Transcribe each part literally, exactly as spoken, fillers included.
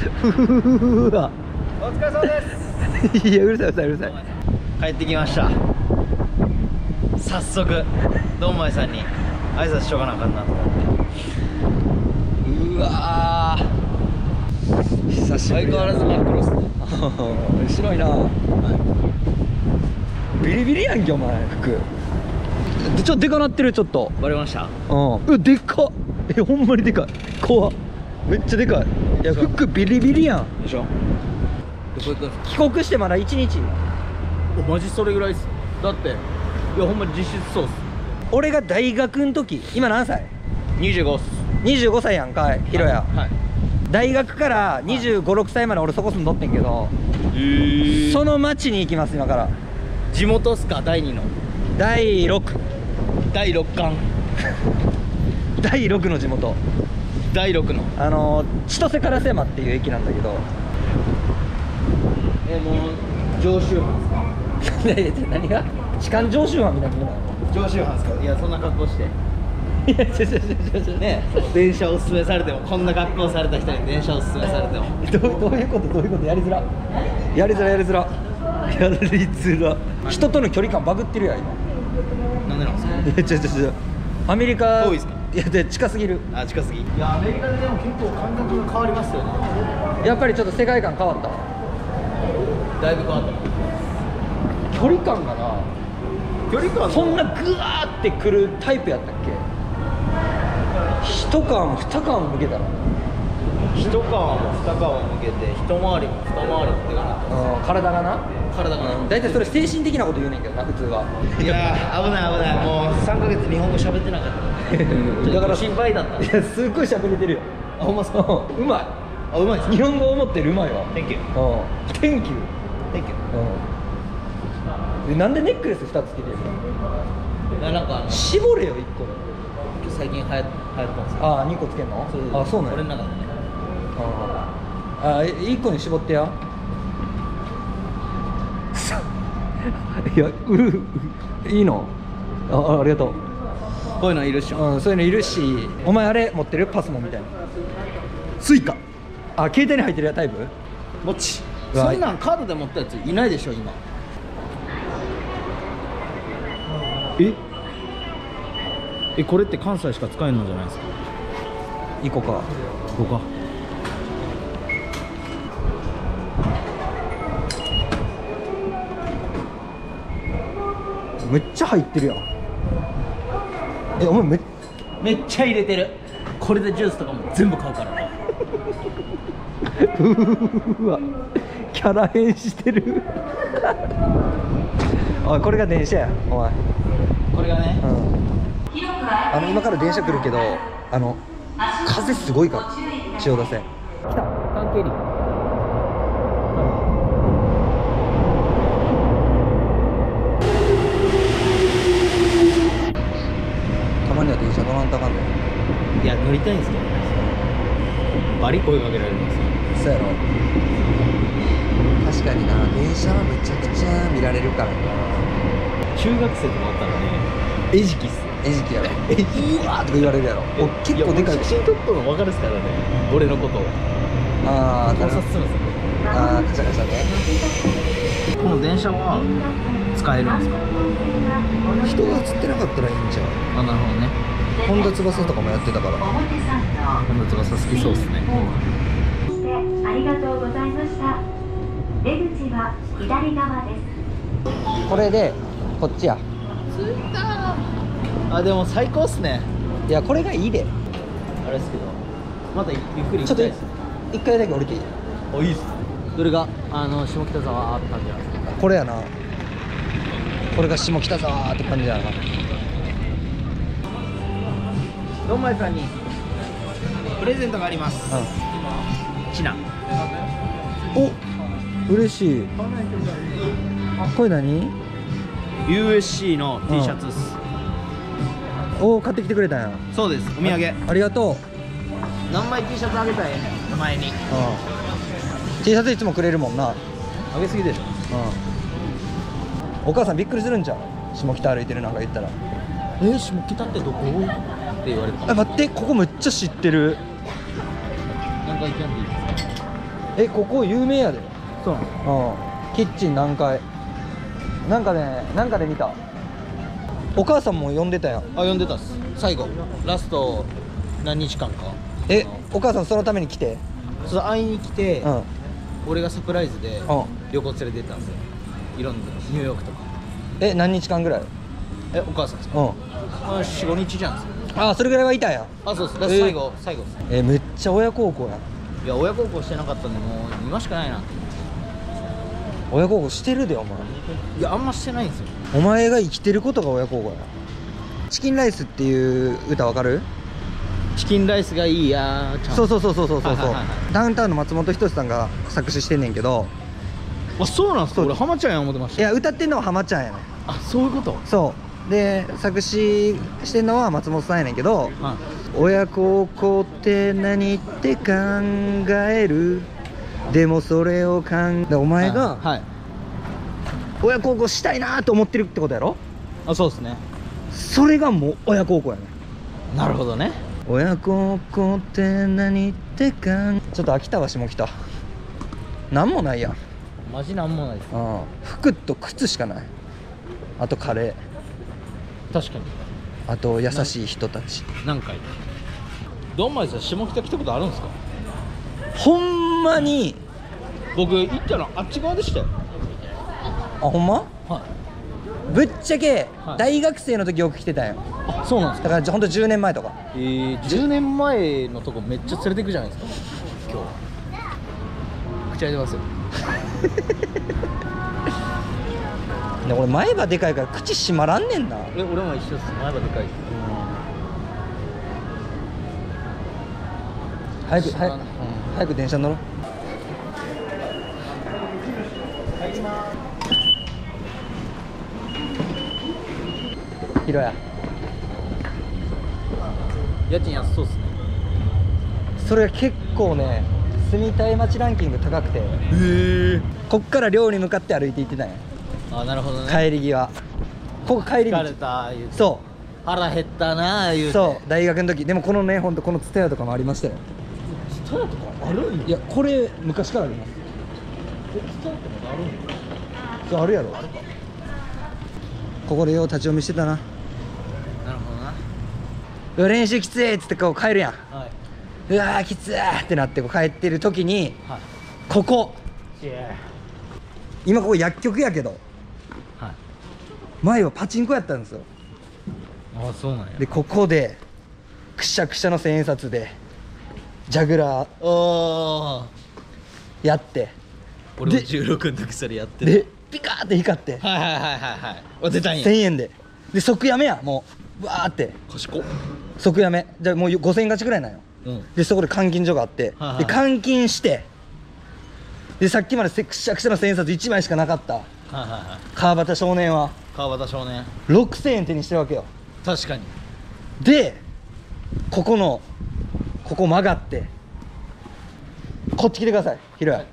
うわ、 お疲れ様です。 いや、うるさいうるさいうるさい。 帰ってきました。早速ドンマイさんに挨拶しとかなあかんなと思って。 うわー、久しぶりだな。 相変わらず真っ黒っすね。 白いな。ビリビリやんけお前服。でちょっとでかなってる。ちょっとバレました。 うん、うわでかっ。え、ほんまにでかい。怖っ、めっちゃでかい。いや、服ビリビリやん。 でしょ。 帰国してまだいちにち。 おマジそれぐらいっす。だっていやほんまに実質そうっす。 俺が大学の時、今何歳？ にじゅうごっす。 にじゅうごさいやんかい、ひろや。 はい。 大学からにじゅうご、ろくさいまで俺そこ住んどってんけど、 えー、 その町に行きます、今から。 地元っすか？だいにのだいろく。 だいろっかん。 だいろくの地元。 だいろくのあの千歳烏山っていう駅なんだけど。 えもう常習犯っすか？ いやいや、何が痴漢常習犯みたいな。 常習犯っすか？いやそんな格好していや、ちょちょちょちょね、電車をおすすめされても、こんな格好された人に電車をおすすめされてもどうどういうことどういうこと。やりづらやりづらやりづらやりづら。人との距離感バグってるやん今。 なんでなんですか？ いや、ちょちょちょアメリカ遠いっすか？ いやで近すぎる。 あ、近すぎ。いやアメリカででも結構感覚が変わりますよね。 やっぱりちょっと世界観変わった。 だいぶ変わった。 距離感がな、 距離感そんなグワーってくるタイプやったっけ？一皮も二皮も向けたら、 一皮も二皮も向けて、一回りも二回りもってかな。 うん、体がな。 体がな。 大体それ精神的なこと言うねんけどな、普通は。 いやー危ない危ない。もうさんかげつ日本語喋ってなかった。 だから心配だった。 いや、すっごい喋れてるよ。 あ、ほんまっすか？ うんうまい。 あ、うまいっす。 日本語思ってるうまいわ。 Thank you うん Thank you。 Thank you。 うんで、なんでネックレスふたつつけてるの？ いやなんかあの絞れよいっこ。 最近流行流行ってますよ。 ああ、にこつけんの？あ、そうなんや。 俺の中でね。 ああ、いっこに絞ってや。いや、うるいいの？あ、ありがとう。 こういうのいるっしょ。 うん、そういうのいるし。お前あれ持ってる？パスモみたいなスイカ。あ、携帯に入ってるやタイプ？ もっち。 うわそんなんカードで持ったやついないでしょ今。ええ、これって関西しか使えんのじゃないですか？ いっこか。 ここか。 めっちゃ入ってるやん。え、お前めっめっちゃ入れてる。これでジュースとかも全部買うからな。 うわ、キャラ変してる。おい、これが電車やお前。 これがね、 うん、あの今から電車来るけど、あの風すごいから千代田線来た。関係にたまには電車乗らんとあかんねん。 いや乗りたいんですけどね。バリ声かけられるんですよ。 そうやろ。確かにな、電車はめちゃくちゃ見られるからな。 中学生とかおったらね、餌食っす。 餌食やろ。え、うわーとか言われるやろ。お結構でかい。 写真撮ったの分かるっすからね、俺のことを。 ああ、 考察するんですよ。 ああ、カシャカシャね。 この電車は使えるんですか？ 人が映ってなかったらいいんじゃん。 あ、なるほどね。 本田翼とかもやってたから。 本田翼好きそうっすね。 ありがとうございました。出口は左側です。 これでこっちや。 着いた。あ、でも最高っすね。 いや、これがいいで。 あれですけど、またゆっくりちょっと行きたいですね。 一回だけ降りていい？ あ、いいっす。どれがあの下北沢って感じなんですか？ これやな。これが下北沢って感じやな。 ドンマイさんにプレゼントがあります。 うちな。 ん。お、嬉しい。これ何？ ユーエスシー の T シャツっす。 おお、買ってきてくれたんや。 そうです。お土産。 ありがとう。 何枚 T シャツあげたらええねん。前に。 うん。T シャツいつもくれるもんな。うん。 あげすぎでしょ。 お母さんびっくりするんちゃう？下北歩いてるなんか言ったら。 えー、下北ってどこ？って言われるかも。 あ、待って、ここめっちゃ知ってる。 何回行きゃんでいいですか？ え、ここ有名やで。 そうなの。 うん、キッチン何階なんかね、なんかで見た。お母さんも呼んでたやん。 あ、呼んでたっす。最後ラスト何日間か。 え、お母さんそのために来て。 そう会いに来て、 うん、 俺がサプライズでうん、 旅行連れて行ったんですよ。いろんなニューヨークとか。 え、何日間ぐらい。 え、お母さんですか。 うん、 まあ、よん、ごにちじゃんですよ。 ああ、それぐらいはいたんや。 あ、そうです。だからえー最後、最後です。 え、めっちゃ親孝行やん。 いや、親孝行してなかったんで、もう今しかないな。 親孝行してるで、お前。 いや、あんましてないんですよ。 お前が生きてることが親孝行や。チキンライスっていう歌わかる？ チキンライスがいいやーちゃん。 そうそうそうそうそうそう。 はいはいはいはいダウンタウンの松本人志さんが作詞してんねんけど、 あ、そうなんですか。 そう俺浜ちゃんや思ってました。 いや、歌ってんのは浜ちゃんやねん。 あ、そういうこと。 そうで、作詞してんのは松本さんやねんけど、 はい。 親孝行って何って考える、でもそれを考え、お前がはい。 親孝行したいなと思ってるってことやろ。 あ、そうですね。 それがもう親孝行やねん。 なるほどね。 親孝行って何ってかん、ちょっと飽きたわ。下北なんもないやん。 マジなんもないです。 うん、服と靴しかない。あとカレ確かに。 ー、あと優しい人たち。 何回。ドンマイさん下北来たことあるんですか。 ほんまに。 僕行ったのあっち側でしたよ。 あ、ほんま。 はい。 ぶっちゃけ、 はい大学生の時よく来てたんよ。 あ、そうなんですか。 だからほんとじゅうねんまえとか。 えー、じゅうねんまえのとこめっちゃ連れてくじゃないですか。今日口開いてますよ。 で、俺前歯でかいから口閉まらんねんな。 え、俺も一緒っす。前歯でかいです。 早く早く、 知らんうん早く電車乗ろう。ヒロヤ、 家賃安そうっすね。 それが結構ね、住みたい街ランキング高くて、 へえ。 こっから寮に向かって歩いて行ってたんや。 あ、なるほどね。 帰り際、ここ帰り道。 疲れた言うて。 そ腹減ったな言うて。 うそう、大学の時。でもこのね、ほんとこのツタヤとかもありましたよ。 ツタヤとかあるんや。 いや、これ昔からあります。 え、ツタヤってまだあるんや。 そう、あるやろ。ここでよう立ち読みしてたな。 なるほどな。 うわ、練習きついっつってこう帰るやん。 はい。 うわーきつーってなってこう帰ってる時に、 はい。 ここイエ今ここ薬局やけど、 ー。はい。 前はパチンコやったんですよ。 あ、そうなんや。 でここでくしゃくしゃの千円札でジャグラーおー。 やって、 俺もでじゅうろくの時それやってでピカーって光ってはいはいはいはいはい。あ、出たんや。 せんえんで、で即やめや、もううわーって賢っ。 即やめ。じゃあもうごせんえん勝ちぐらいなんよ。 うん。 でそこで監禁所があって、 はいはいで監禁して、でさっきまでせくしゃくしゃの千円札いちまいしかなかったはいはいはい。 川端少年は川端少年。 ろくせんえん手にしてるわけよ。 確かに。 でここのここ曲がってこっち来てください、ひろや。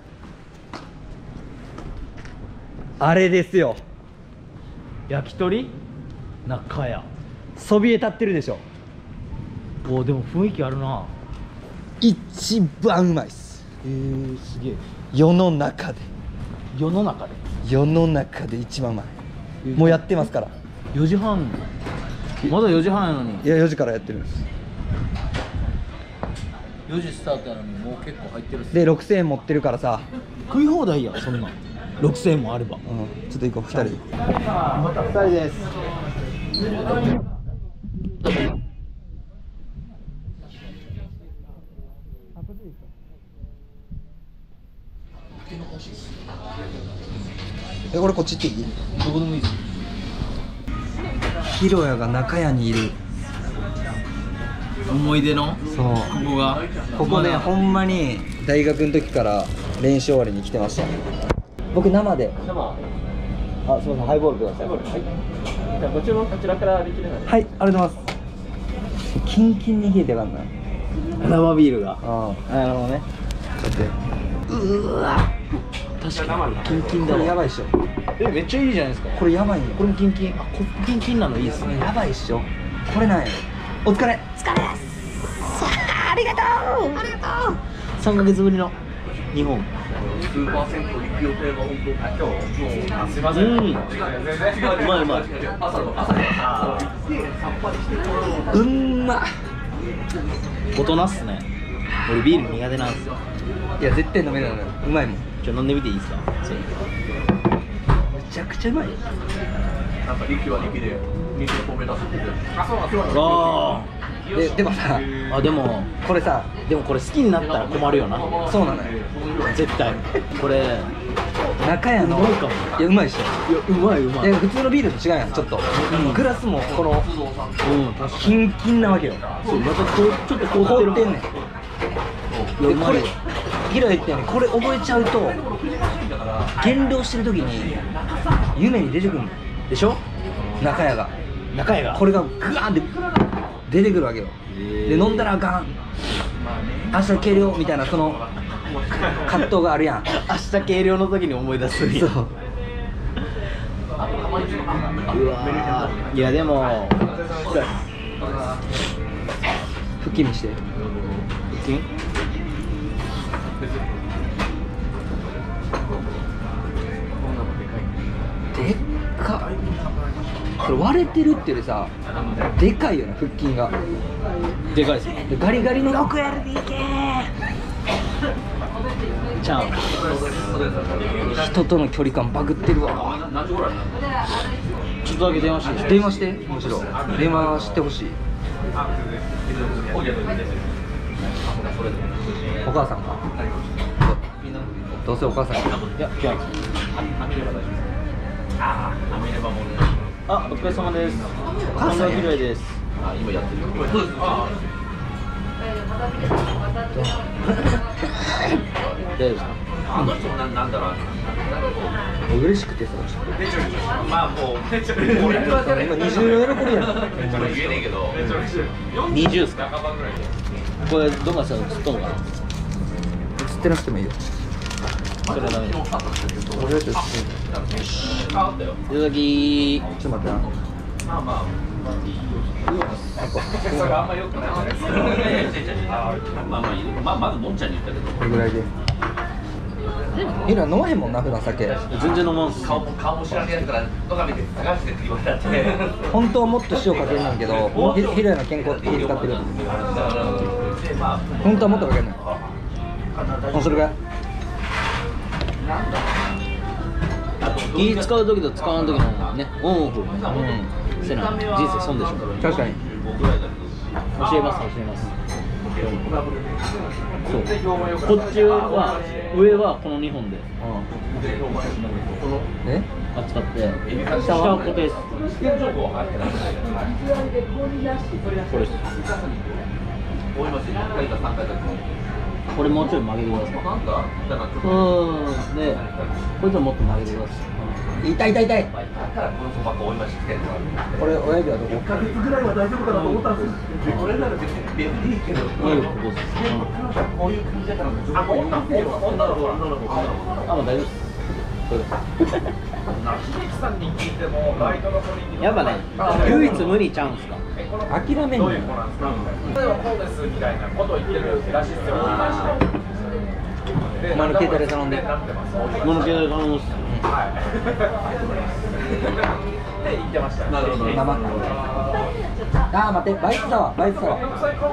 あれですよ、 焼き鳥中屋。 そびえ立ってるでしょ。 おー、でも雰囲気あるな。 一番うまいっす、 えー、すげえ。 世の中で。 世の中で世の中で一番うまい。もうやってますから。 よじはん。まだよじはんやのに。 いやよじからやってるんです。 よじスタートやのにもう結構入ってるっす。 でろくせんえん持ってるからさ、 食い放題や、そんなんろくせんえんもあれば。 うん、ちょっと行こうふたり。 またふたりです。 え、俺こっち行っていい？ どこでもいいです。 ひろやが中屋にいる。 思い出のそう、 ここがここね、 まだほんまに大学の時から練習終わりに来てました。僕生で。あ、すみません、ハイボールください。はい。 じゃあご注文こちらからできるので。 はい、ありがとうございます。キンキンに冷えてやがんない。 生ビールが。 ああ、なるほどね。 あ、だってうわ。確かにキンキンだわ。 これやばいっしょ。 え、めっちゃいいじゃないですか。 これやばいんよ。 これもキンキン。あ、こキンキンなのいいですね。 やばいっしょ。これなんや。お疲れ。 さんかげつぶりの日本。 数パーセント行く予定が本当今日もうすみません。 うん。うまいうまい。 朝の朝で行ってさっぱりしてうんまっ。 大人っすね。俺ビール苦手なんですよ。 いや絶対飲めないのよ。うまいもん。 ちょ飲んでみていいですか。それ。 めちゃくちゃうまい。 なんか力は力で肉の米出すって言って。あそうなんですよ。 あででもさ、 あ。あでもこれさ、 でもこれ好きになったら困るよな。 そうなのよ。 絶対。これ中屋のうまいかも。 いやうまいっしょ。 いやうまいうまい。 で普通のビールと違うやん、ちょっと、うん、グラスもこのうん確かキンキンなわけよ。 そうまたこうちょっと凍ってる。 凍ってんねん。でこれヒロ言ったようにこれ覚えちゃうと減量してる時に夢に出てくるのでしょ、中屋が中屋がこれがグワーンって出てくるわけよ。で飲んだらあかん、明日計量みたいなその葛藤があるやん。 明日計量の時に思い出すんや。 そううわーいやでも腹筋にして腹筋でっかい。これ割れてるっていうよりさ、でかいよな腹筋が。 でかいっすよ。 でガリガリの ろくエルディーケーちゃん人との距離感バグってるわ。 ちょっとだけ電話していいですか。 電話して、むしろ電話してほしい。お母さんか。どうせお母さんか。 いやいやあお疲れ様です。 お母さんや近藤ひろえです。 あ今やってる。 大丈夫ですか。 あの人もなんなんだろう。 嬉しくてさ、 まあもう今今二重喜びやん。 言えねえけど。 にじゅうっすか。これどこかしたら釣っとんかな。 釣ってなくてもいいよ。 それはダメです。 俺はちょっと変わったよ。 いただきちょっと待ってな。 まあまあ。それあんま良くないじゃないですか。まあまあいい。まあまずのんちゃんに言ったけど。 これぐらいで。ヒロ飲まへんもんな普段酒。 全然飲まんす。 顔も顔も知らねえやつからどか見て探してって言われて。 本当はもっと塩かけるんだけど、ヒヒロの健康って気使ってる。本当はもっとかけるのよ。もうそれぐらい。 気使う時と使わん時のねオンオフね。うん。せな人生損でしょ。 確かに。 教えます教えます。そうこっちは上はこのにほんでえ？ 扱って下は固定です。これです。これもうちょい曲げてください。うんでこいつはもっと曲げてください。 痛い痛い痛い。これ親指はどこ？ いっかげつぐらいは大丈夫かなと思ったんです。これなら別に別にいいけど。 親指ここです。 こういう感じだから。あ、女の子女の子女の子。 あもう大丈夫です。やっぱね唯一無二ちゃうんすか。 諦めんのよ。お前の携帯で頼んで。 物系で頼むっす。 なるほど。 生。あー待って、バイトだわバイトだわ。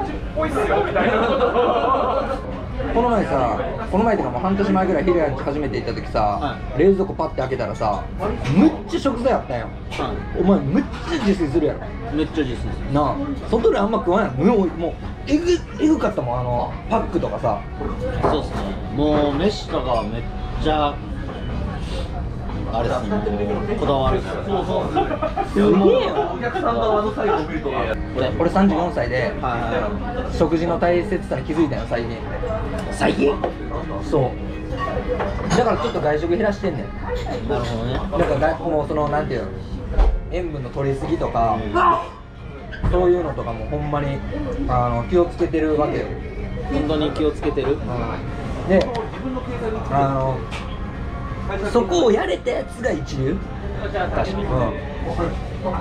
この前さ、この前ってかもう半年前ぐらいヒロヤンち初めて行った時さ、 は冷蔵庫パッて開けたらさ、むっちゃ食材あったんよ。お前むっちゃ自炊するやろ。 めっちゃ実です。 なあ、外であんま食わないの。もうもうえぐえぐかったもん、あのパックとかさ。 そうっすね。もう飯とかめっちゃあれっすね。こだわるっすよ。 すげえよ。 お客さんがあの最後見ると。 俺俺さんじゅうよんさいでは食事の大切さに気づいたよ最近。 い。最近？ そうだからちょっと外食減らしてんねん。 なるほどね。 なんかがもうそのなんていうの、塩分の取りすぎとか、そういうのとかもほんまにあの気をつけてるわけよ。 本当に気をつけてる？ で、あのそこをやれたやつが一流。 確かに。 うん、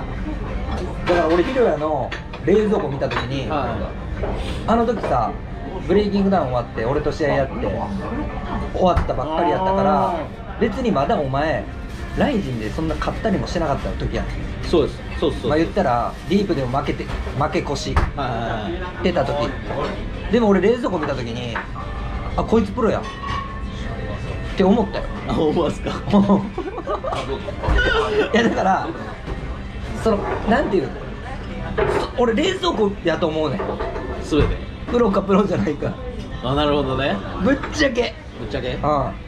だから俺ヒロヤの冷蔵庫見た時に、 はあの時さブレイキングダウン終わって俺と試合やって終わったばっかりやったから別にまだお前ライジンでそんな勝ったりもしてなかった時やん。 そうですそうそう、 まあ言ったらディープでも負けて負け越しはい出た時でも俺冷蔵庫見た時にあこいつプロやって思ったよ。 あ思いますかいやだからそのなんていうの俺冷蔵庫やと思うねん。 それでプロかプロじゃないかあなるほどねぶっちゃけぶっちゃけうん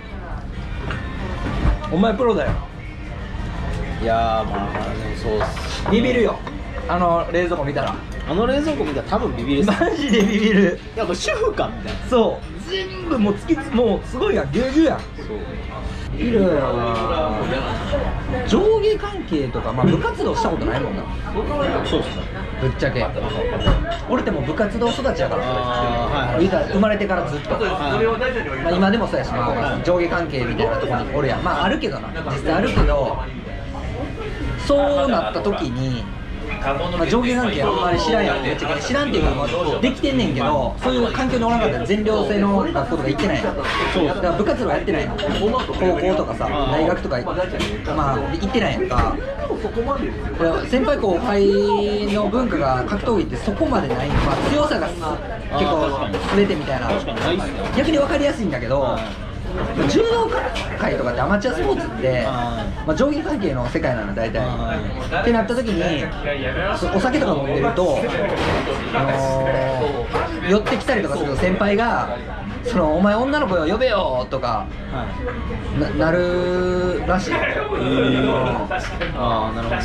お前プロだよ。 いやーまあまあでもそうっすビビるよあの冷蔵庫見たらあの冷蔵庫見たら多分ビビるっすマジでビビる。 やっぱ主婦かみたいなそう全部もう突きつもうすごいやんぎゅうぎゅうやん。 そういるわ上下関係とか、まあ、部活動したことないもんなそうっすぶっちゃけ俺ってもう部活動育ちやからあーはい言うたら生まれてからずっと、まあ、今でもそうやし、まあ、上下関係みたいなところにおるやん。まああるけどな実際あるけどそうなった時に、まあ、上下関係あんまり知らんやん。ぶっちゃけ知らんっていうか、まあ、できてんねんけどそういう環境におらんかったら全寮制の学校とか行ってないやん。そうだから部活動やってないの高校とかさ大学とかまあ行ってないやんか。先輩後輩の文化が格闘技ってそこまでない、まあ、強さが結構全てみたいな逆に分かりやすいんだけど柔道界とかってアマチュアスポーツって、まあ、上下関係の世界なの大体ってなった時にお酒とか飲んでると、あのー、寄ってきたりとかすると先輩がそのお前女の子を呼べよとか な, なるらしい。 ああなるほど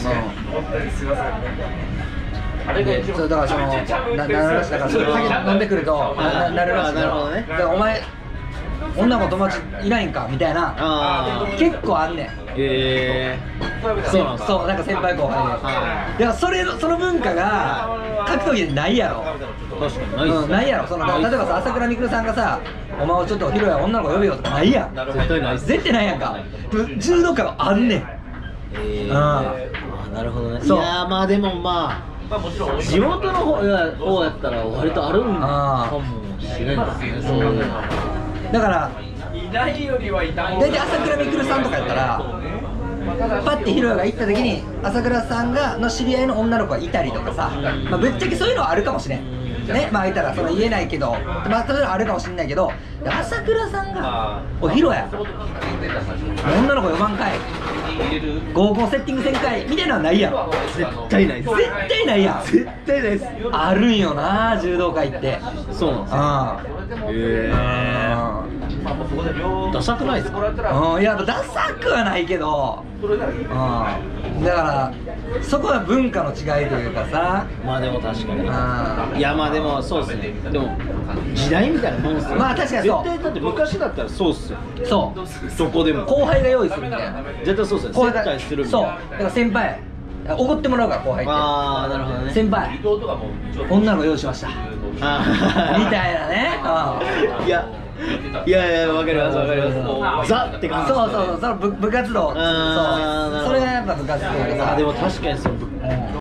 ね。 でそうだからそのななるらしいだからその酒飲んでくると な, なるらしい。 なるほどね。 だからお前女の子友達いないんかみたいなあ結構あんねん。 えー、そうなんですそうなんか先輩後輩で、だからそれその文化が格闘技でないやろ。 確かにないっすね、 うん、ないやろ。その例えばさ朝倉未来さんがさお前をちょっとヒロや女の子呼べよとかないやん。 絶対ないっす。 絶対ないやんか。柔道界はあんねん。 えー、 うんあなるほどね。いそうやーまあでもまあ地元の方や方やったら割とあるんかもしれないですね。そういうだから大体朝倉未来さんとかやったらパッてヒロヤが行った時に朝倉さんがの知り合いの女の子がいたりとかさ、まあ、ぶっちゃけそういうのはあるかもしれんね。まあ言ったらその言えないけど、まあそういうのはあるかもしれないけど朝倉さんが「おいヒロヤ女の子呼ばんかい合コンセッティングせんかい」みたいなのはないやん。 絶対ないです。 絶対ないやん。 絶対ないです。 あるんよな柔道界って。 そうなんですよ。 あえあダサくないですか？ うん、いやダサくはないけど、うん、だからそこは文化の違いというかさ。 まあでも確かに。 うんいやまあでもそうですね。でも時代みたいなもんっすよ。 まあ確かにそう。 絶対だって昔だったらそうっすよ。 そうどこでも後輩が用意するみたいな。 絶対そうっすよ。接後輩が待するみたいな。 そうだから先輩おごってもらうから後輩って。 ああなるほどね。 先輩女の子用意しましたあみたいなね。 いやいやいやわかりますわかります。ザって感じ。 そうそうそうその部部活動。そうあーなるほどそれがやっぱ部活動でさ。 あでも確かにその